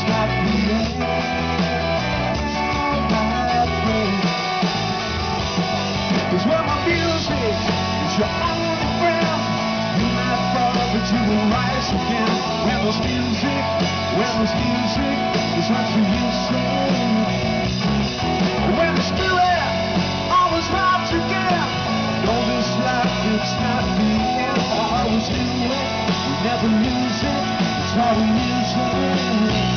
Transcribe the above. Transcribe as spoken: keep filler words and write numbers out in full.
it's not the end. Cause when my music is your only friend, you might fall but you will rise again. When there's music, when there's music, there's what you say. When the spirit always rides again, know this life, it's not the end. I always knew it, you never lose it, it's all the music.